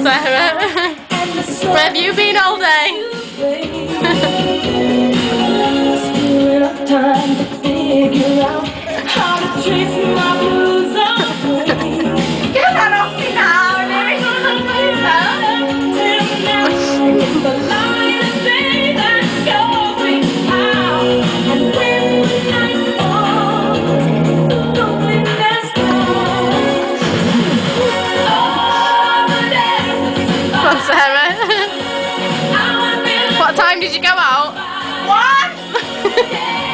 Sarah. Where have you been all day? Time to figure out how to chase my blues away. Get that off me now, maybe It's the light of day that's going out, and when the night falls, the loneliness falls. All the days Come on, Sarah. What time did you go out? What?